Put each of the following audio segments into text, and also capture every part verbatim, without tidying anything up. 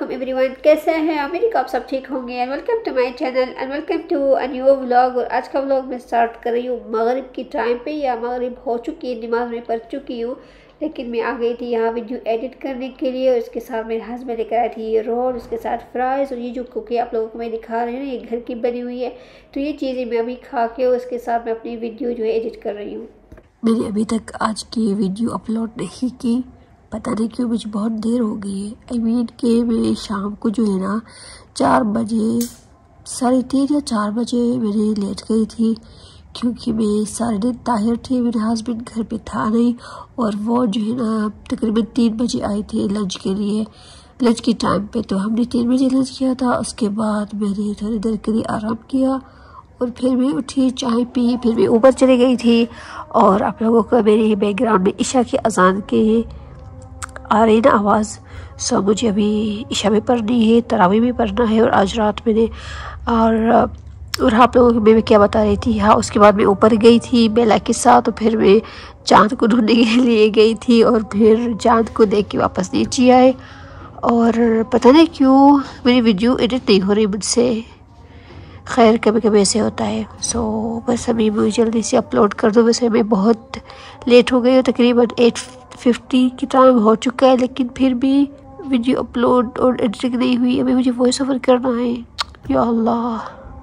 वालेकुम एवरीवन, कैसे हैं? उम्मीद है आप सब ठीक होंगे and welcome to my channel and welcome to a new vlog. और आज का व्लॉग मैं स्टार्ट कर रही हूँ मगरिब की टाइम पे, या मगरिब हो चुकी है, नमाज में पढ़ चुकी हूँ, लेकिन मैं आ गई थी यहाँ वीडियो एडिट करने के लिए। और इसके साथ मेरे हस्बैंड लेकर आए थे ये रोल, उसके साथ फ्राइज़, और ये जो कुकी आप लोगों को मैं दिखा रही हूँ ये घर की बनी हुई है। तो ये चीज़ें मैं अभी खा के और उसके साथ मैं अपनी वीडियो जो है एडिट कर रही हूँ। मैंने अभी तक आज की वीडियो अपलोड नहीं की, पता नहीं क्यों, मुझे बहुत देर हो गई है। आई मीन कि मैं शाम को जो है ना चार बजे साढ़े तीन या चार बजे मैंने लेट गई थी, क्योंकि मैं सारे दिन ताहिर थी, मेरे हस्बैंड घर पे था नहीं, और वो जो है ना तकरीबन तीन बजे आए थे लंच के लिए, लंच के टाइम पे। तो हमने तीन बजे लंच किया था, उसके बाद मैंने थोड़ी देर के लिए आराम किया और फिर मैं उठी, चाय पी, फिर मैं ऊपर चली गई थी। और आप लोगों को मेरे बैकग्राउंड में ईशा की अजान के आ रही ना आवाज़, सो मुझे अभी ईशा भी पढ़नी है, तरावी भी पढ़ना है। और आज रात मैंने और और आप लोगों को मैं क्या बता रही थी, हाँ, उसके बाद मैं ऊपर गई थी बेला के साथ, और फिर मैं चाँद को ढूंढने के लिए गई थी, और फिर चाँद को देख के वापस नीचे आए। और पता नहीं क्यों मेरी वीडियो एडिट नहीं हो रही मुझसे, खैर कभी कभी ऐसे होता है। सो बस अभी मैं जल्दी से अपलोड कर दूँ। वैसे मैं बहुत लेट हो गई हूँ, तकरीबन एट फिफ्टी की टाइम हो चुका है, लेकिन फिर भी वीडियो अपलोड और एडिटिंग नहीं हुई। अभी मुझे वॉइस ओवर करना है, या अल्लाह,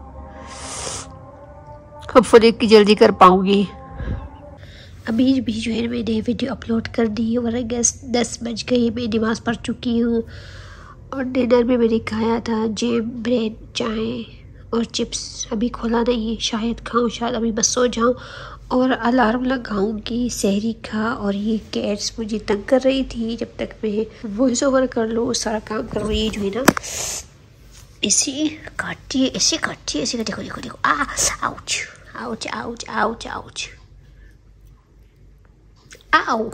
होपफुली कि जल्दी कर पाऊँगी। अभी भी जो है मैंने वीडियो अपलोड कर दी और आई गेस दस बज गई, मैं नमाज़ पढ़ चुकी हूँ। और डिनर में मैंने खाया था जैम, ब्रेड, चाय और चिप्स। अभी खोला नहीं है, शायद खाऊं, शायद अभी बस सो जाऊं और अलार्म लगाऊंगी सहरी का। और ये कैट्स मुझे तंग कर रही थी, जब तक मैं वॉइस ओवर कर लूँ सारा काम कर रही है जो है ना, ऐसे काटती है, ऐसे काटती है, ऐसे। देखो देखो देखो, आ ouch ouch ouch ouch ouch ow.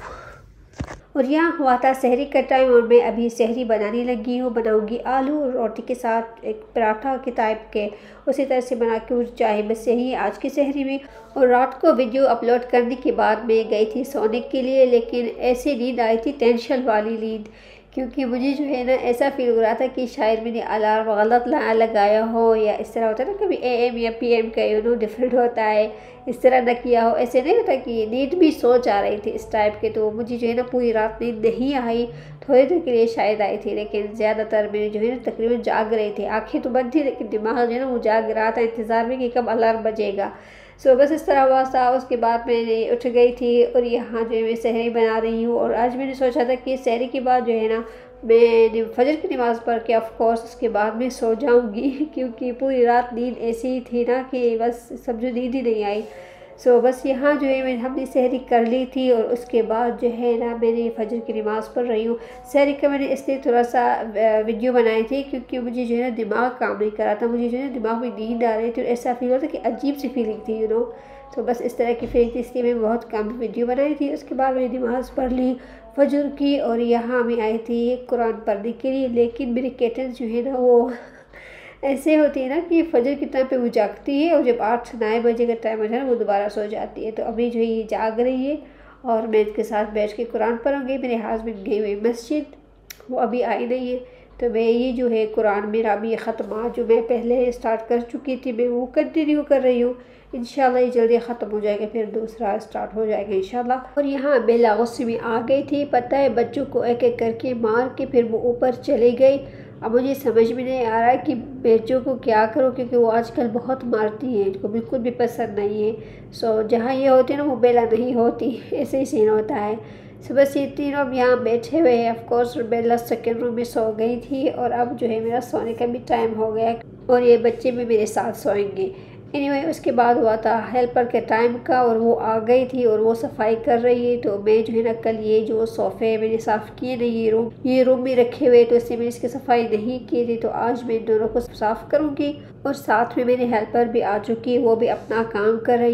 और यहाँ हुआ था सहरी का टाइम, और मैं अभी सहरी बनाने लगी हूँ। बनाऊंगी आलू और रोटी के साथ एक पराठा के टाइप के, उसी तरह से बना के चाहे, बस यही आज की सहरी में। और रात को वीडियो अपलोड करने के बाद मैं गई थी सोने के लिए, लेकिन ऐसी नींद आई थी, टेंशन वाली नींद, क्योंकि मुझे जो है ना ऐसा फील हो रहा था कि शायद मैंने अलार्म गलत लगाया हो, या इस तरह होता है ना कभी ए एम या पी एम का यू नो डिफरेंट होता है, इस तरह न किया हो। ऐसे नहीं होता कि नींद भी सोच आ रही थी इस टाइप के। तो मुझे जो है ना पूरी रात नींद नहीं आई, थोड़ी देर के लिए शायद आई थी, लेकिन ज़्यादातर मैंने जो है ना तकरीबन जाग रही थी। आँखें तो बंद थी, लेकिन दिमाग जो है ना वो जाग रहा था इंतज़ार में कि कब अलार्म बजेगा। सो बस इस तरह हुआ था। उसके बाद मैंने उठ गई थी और यहाँ जो है मैं सहरी बना रही हूँ। और आज मैंने सोचा था कि सहरी के बाद जो है ना मैं फजर की नमाज़ पढ़ के ऑफ कोर्स उसके बाद मैं सो जाऊँगी, क्योंकि पूरी रात नींद ऐसी ही थी ना कि बस समझो नींद ही नहीं आई। सो बस यहाँ जो है मैं हमने सहरी कर ली थी, और उसके बाद जो है ना मैंने फजर की नमाज़ पढ़ रही हूँ। सहरी का मैंने इसलिए थोड़ा सा वीडियो बनाई थी क्योंकि मुझे जो है ना दिमाग काम नहीं कर रहा था, मुझे जो है ना दिमाग में नींद आ रही थी, और ऐसा फील होता कि अजीब सी फीलिंग थी यू नो। तो बस इस तरह की फीलिंग थी, इसलिए मैं बहुत कम वीडियो बनाई थी। उसके बाद मैंने नमाज़ पढ़ ली फजर की, और यहाँ मैं आई थी कुरान पढ़ने के लिए। लेकिन मेरी कैटल जो है ना वो ऐसे होती है ना कि फजर की टाइम पे वो जागती है, और जब आठ नौ बजे का टाइम हो जाए ना वो दोबारा सो जाती है। तो अभी जो है ये जाग रही है, और मैं इसके साथ बैठ के कुरान पढ़ूँगी। मेरे हस्बैंड गए हुए मस्जिद, वो अभी आई नहीं है। तो मैं ये जो है कुरान मेरा अभी ख़त्मा जो मैं पहले स्टार्ट कर चुकी थी, मैं वो कंटिन्यू कर रही हूँ। इंशाल्लाह ये जल्दी ख़त्म हो जाएगा, फिर दूसरा स्टार्ट हो जाएगा इंशाल्लाह। और यहाँ बेला गुस्से में आ गई थी, पता है, बच्चों को एक एक करके मार के फिर वो ऊपर चली गई। अब मुझे समझ में नहीं आ रहा है कि बच्चों को क्या करो, क्योंकि वो आजकल बहुत मारती हैं, इनको बिल्कुल भी पसंद नहीं है। सो जहाँ ये होती है ना वो बेला नहीं होती, ऐसे ही सीन होता है। सुबह से तीनों अब यहाँ बैठे हुए हैं। ऑफकोर्स बेला सेकेंड रूम में सो गई थी, और अब जो है मेरा सोने का भी टाइम हो गया, और ये बच्चे भी मेरे साथ सोएंगे। एनीवे anyway, उसके बाद हुआ था हेल्पर के टाइम का, और वो आ गई थी और वो सफाई कर रही है। तो मैं जो है ना कल ये जो सोफ़े मैंने साफ़ किए नहीं, ये रूम ये रूम में रखे हुए, तो इससे मैंने इसकी सफाई नहीं की थी। तो आज मैं इन दोनों को साफ़ करूँगी। और साथ में मेरी हेल्पर भी आ चुकी है, वो भी अपना काम कर रही है।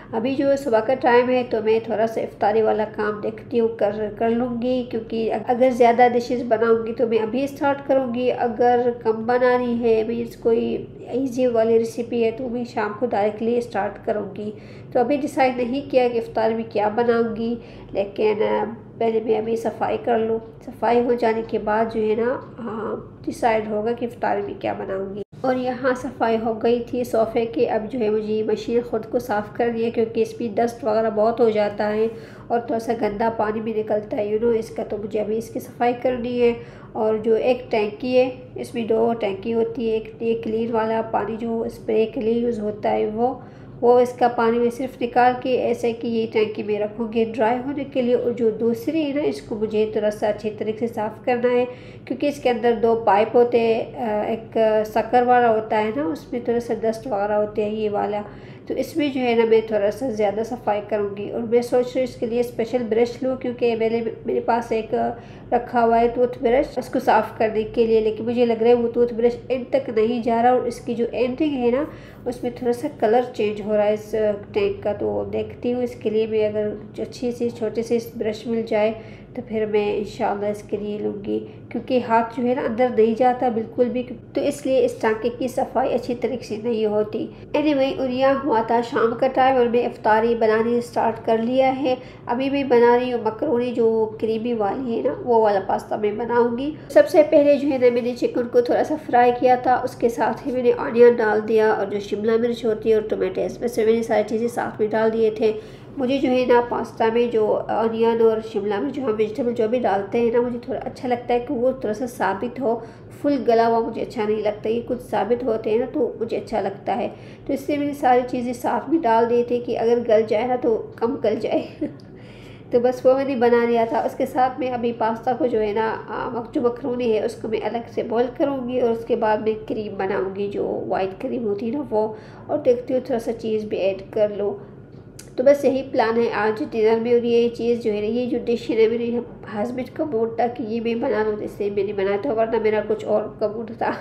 अभी जो सुबह का टाइम है तो मैं थोड़ा सा इफ्तारी वाला काम देखती हूँ कर कर लूँगी, क्योंकि अगर ज़्यादा डिशेस बनाऊँगी तो मैं अभी स्टार्ट करूँगी, अगर कम बनानी है मीन्स कोई इजी वाली रेसिपी है तो मैं शाम को डायरेक्टली स्टार्ट करूँगी। तो अभी डिसाइड नहीं किया कि इफ्तार में क्या बनाऊँगी, लेकिन पहले मैं अभी सफाई कर लूँ। सफाई हो जाने के बाद जो है ना डिसाइड होगा कि इफ्तार में क्या बनाऊँगी। और यहाँ सफाई हो गई थी सोफ़े की। अब जो है मुझे मशीन ख़ुद को साफ़ करनी है, क्योंकि इस पर डस्ट वगैरह बहुत हो जाता है और थोड़ा सा गंदा पानी भी निकलता है यू नो इसका, तो मुझे अभी इसकी सफाई करनी है। और जो एक टैंकी है, इसमें दो टैंकी होती है, एक ये क्लीन वाला पानी जो स्प्रे के लिए यूज़ होता है वो वो इसका पानी में सिर्फ निकाल के ऐसे कि ये टैंकी में रखूँगी ड्राई होने के लिए। और जो दूसरी है ना, इसको मुझे थोड़ा सा अच्छी तरीके से साफ़ करना है, क्योंकि इसके अंदर दो पाइप होते हैं, एक शक्कर वाला होता है ना, उसमें थोड़ा सा डस्ट वगैरह होते हैं ये वाला, तो इसमें जो है ना मैं थोड़ा सा ज़्यादा सफाई करूँगी। और मैं सोच रही हूँ इसके लिए स्पेशल ब्रश लूँ, क्योंकि मेरे मेरे पास एक रखा हुआ है टूथ ब्रश उसको साफ़ करने के लिए, लेकिन मुझे लग रहा है वो टूथ ब्रश एंड तक नहीं जा रहा और इसकी जो एंडिंग है ना उसमें थोड़ा सा कलर चेंज हो रहा है इस टैंक का। तो देखती हूँ इसके लिए मैं अगर अच्छी सी छोटे से ब्रश मिल जाए तो फिर मैं इंशाल्लाह इसके लिए लूँगी, क्योंकि हाथ जो है ना अंदर नहीं जाता बिल्कुल भी, तो इसलिए इस टांके की सफाई अच्छी तरीके से नहीं होती। एनीवे, और यहाँ हुआ था शाम का टाइम और मैं इफ्तारी बनानी स्टार्ट कर लिया है। अभी मैं बना रही हूँ मकरोनी जो क्रीमी वाली है ना, वो वाला पास्ता मैं बनाऊँगी। सबसे पहले जो है ना मैंने चिकन को थोड़ा सा फ्राई किया था, उसके साथ ही मैंने ऑनियन डाल दिया और जो शिमला मिर्च होती है और टोमेटोज, वैसे मैंने सारी चीज़ें साथ में डाल दिए थे। मुझे जो है ना पास्ता में जो ऑनियन और शिमला मिर्च जो हम वेजिटेबल जो भी डालते हैं ना, मुझे थोड़ा अच्छा लगता है कि वो थोड़ा सा साबित हो, फुल गला हुआ मुझे अच्छा नहीं लगता। ये कुछ साबित होते हैं ना तो मुझे अच्छा लगता है, तो इससे मैंने सारी चीज़ें साथ में डाल दी थी कि अगर गल जाए ना तो कम गल जाए तो बस वो मैंने बना लिया था। उसके साथ में अभी पास्ता को जो है ना जो मकरोनी है उसको मैं अलग से बॉईल करूँगी और उसके बाद मैं क्रीम बनाऊँगी जो वाइट क्रीम होती है ना वो, और देखती हूँ थोड़ा सा चीज़ भी ऐड कर लो। तो बस यही प्लान है आज डिनर में। और ये चीज़ जो है ना, ये जो डिश है ना, मेरे हस्बैंड का मूड था कि ये मैं बना लूँ, जिससे मैंने बनाया था, वरना मेरा कुछ और का मूड था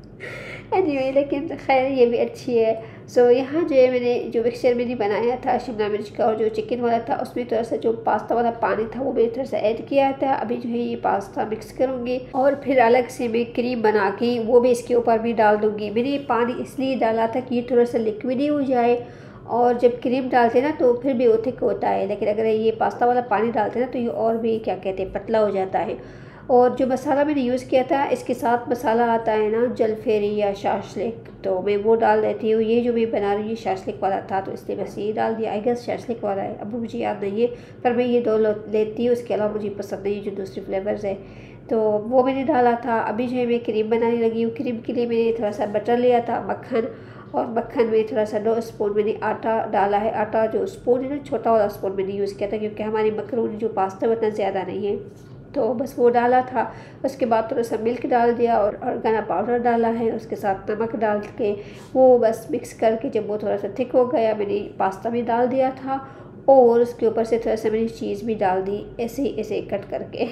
एनीवे, लेकिन खैर ये भी अच्छी है। सो so, यहाँ जो है मैंने जो मिक्सचर मैंने बनाया था शिमला मिर्च का और जो चिकन वाला था, उसमें थोड़ा सा जो पास्ता वाला पानी था वो मैंने थोड़ा सा ऐड किया था। अभी जो है ये पास्ता मिक्स करूँगी और फिर अलग से मैं क्रीम बना के वो भी इसके ऊपर भी डाल दूँगी। मैंने ये पानी इसलिए डाला था कि ये थोड़ा सा लिक्विड ही हो जाए, और जब क्रीम डालते हैं ना तो फिर भी वो थिक होता है, लेकिन अगर ये पास्ता वाला पानी डालते हैं ना तो ये और भी क्या कहते हैं पतला हो जाता है। और जो मसाला मैंने यूज़ किया था, इसके साथ मसाला आता है ना जलफेरी या शाशलिक, तो मैं वो डाल देती हूँ। ये जो मैं बना रही हूँ ये शाशलिक वाला था तो इसलिए बस ये डाल दिया। आई गेस शाशलिक वाला है, अब मुझे याद नहीं है, पर मैं ये दो लेती हूँ, उसके अलावा मुझे पसंद नहीं जो दूसरी फ्लेवर्स है, तो वो मैंने डाला था। अभी जो है मैं क्रीम बनाने लगी हूँ। क्रीम के लिए मैंने थोड़ा सा बटर लिया था, मक्खन, और मक्खन में थोड़ा सा दो स्पून मैंने आटा डाला है। आटा जो स्पून है ना, छोटा वाला स्पून मैंने यूज़ किया था, क्योंकि हमारी मकरोनी जो पास्ता उतना ज़्यादा नहीं है, तो बस वो डाला था। उसके बाद थोड़ा सा मिल्क डाल दिया और ऑर्गेनो पाउडर डाला है, उसके साथ नमक डाल के वो बस मिक्स करके जब वो थोड़ा सा थिक हो गया, मैंने पास्ता भी डाल दिया था और उसके ऊपर से थोड़ा सा मैंने चीज़ भी डाल दी, ऐसे ही ऐसे कट करके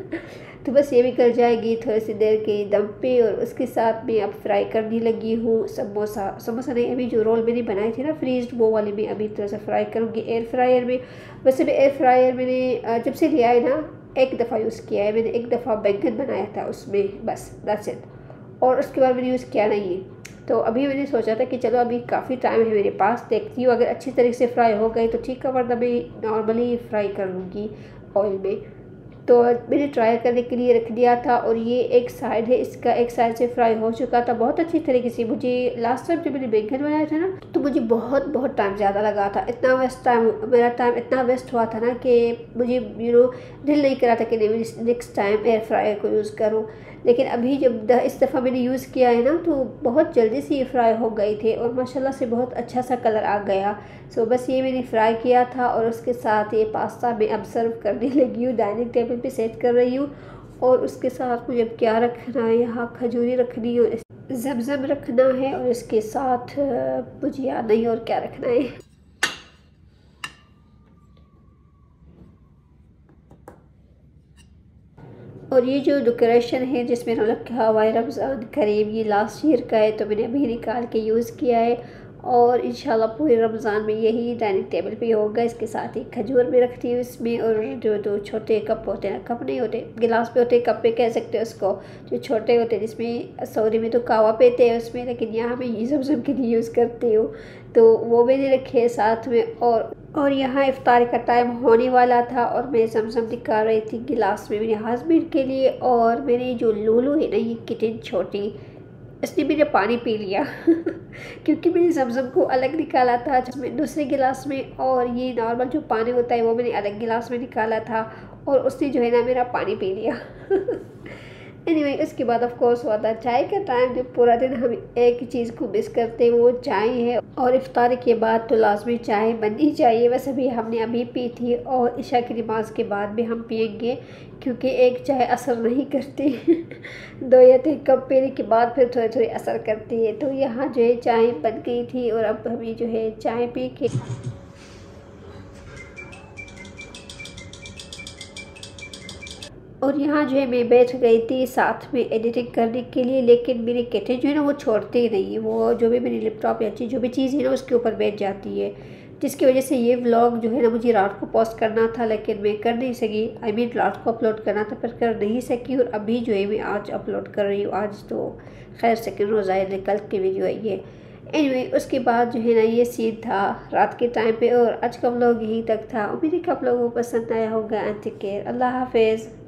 तो बस ये भी कर जाएगी थोड़ी सी देर के दम पे। और उसके साथ मैं अब फ्राई करने लगी हूँ समोसा। समोसा नहीं, अभी जो रोल मैंने बनाए थे ना फ्रीज, वो वाले में अभी थोड़ा सा फ्राई करूँगी एयर फ्रायर में। वैसे भी एयर फ्रायर मैंने जब से लिया है ना एक दफ़ा यूज़ किया है मैंने, एक दफ़ा बैंगन बनाया था उसमें, बस दैट्स इट, और उसके बाद मैंने यूज़ किया नहीं है। तो अभी मैंने सोचा था कि चलो अभी काफ़ी टाइम है मेरे पास, देखती हूँ अगर अच्छी तरीके से फ्राई हो गई तो ठीक है, वरना मैं नॉर्मली फ्राई कर लूँगी ऑयल में। तो मैंने ट्राई करने के लिए रख दिया था और ये एक साइड है इसका, एक साइड से फ्राई हो चुका था बहुत अच्छी तरीके से। मुझे लास्ट टाइम जब मैंने बैंगन बनाया था ना तो मुझे बहुत बहुत टाइम ज़्यादा लगा था, इतना वेस्ट टाइम, मेरा टाइम इतना वेस्ट हुआ था ना कि मुझे यू नो दिल नहीं करा था कि नहीं नेक्स्ट टाइम एयर फ्रायर को यूज़ करूँ। लेकिन अभी जब इस दफ़ा मैंने यूज़ किया है ना तो बहुत जल्दी से ये फ्राई हो गए थे और माशाल्लाह से बहुत अच्छा सा कलर आ गया। सो बस ये मैंने फ्राई किया था और उसके साथ ये पास्ता मैं अब सर्व करने लगी हूँ, डाइनिंग टेबल पे सेट कर रही हूँ। और उसके साथ मुझे अब क्या रखना है, यहाँ खजूरी रखनी है, ज़मज़म रखना है और इसके साथ मुझे याद नहीं और क्या रखना है। और ये जो डेकोरेशन है जिसमें रखा हुआ है रमज़ान करीम, ये लास्ट ईयर का है तो मैंने अभी निकाल के यूज़ किया है। और इंशाल्लाह पूरे रमज़ान में यही डाइनिंग टेबल पे होगा। इसके साथ ही खजूर भी रखती हूँ इसमें, और जो दो छोटे कप होते हैं, कप नहीं होते, गिलास पे होते, कप पे कह सकते हो उसको, जो छोटे होते हैं जिसमें सऊदी में तो कावा पीते हैं उसमें, लेकिन यहाँ मैं ये ज़मज़म के लिए यूज़ करती हूँ, तो वो मैंने रखे साथ में। और और यहाँ इफ्तार का टाइम होने वाला था और मैं ज़मज़म निकाल रही थी गिलास में मेरे हस्बैंड के लिए, और मेरी जो लूलू है ना, ये किटन छोटी, इसने मेरा पानी पी लिया क्योंकि मैंने ज़मज़म को अलग निकाला था जिसमें दूसरे गिलास में, और ये नॉर्मल जो पानी होता है वो मैंने अलग गिलास में निकाला था, और उसने जो है ना मेरा पानी पी लिया एनीवे anyway, उसके बाद ऑफ कोर्स हुआ था चाय का टाइम। जो पूरा दिन हम एक ही चीज़ को मिस करते हैं वो चाय है, और इफ्तार के बाद तो लाजमी चाय बननी चाहिए। वैसे भी हमने अभी पी थी, और इशा की नमाज के बाद भी हम पियेंगे, क्योंकि एक चाय असर नहीं करती दो या तीन कप पीने के बाद फिर थोड़ी थोड़ी असर करती है। तो यहाँ जो है चाय बन गई थी, और अब हमें जो है चाय पी के और यहाँ जो है मैं बैठ गई थी साथ में एडिटिंग करने के लिए, लेकिन मेरी केटल जो है ना वो छोड़ती ही नहीं है, वो जो भी मेरी लैपटॉप या जो भी चीज़ है ना उसके ऊपर बैठ जाती है, जिसकी वजह से ये व्लॉग जो है ना मुझे रात को पोस्ट करना था, लेकिन मैं कर नहीं सकी। आई मीन रात को अपलोड करना था पर कर नहीं सकी, और अभी जो है मैं आज अपलोड कर रही हूँ। आज तो खैर सेकेंड रोज़ा है, कल की वीडियो है ये। एनीवे anyway, उसके बाद जो है ना ये सीन था रात के टाइम पे, और आज का व्लॉग यहीं तक था। उम्मीद है कि आप लोगों को पसंद आया होगा। टेक केयर, अल्लाह हाफिज़।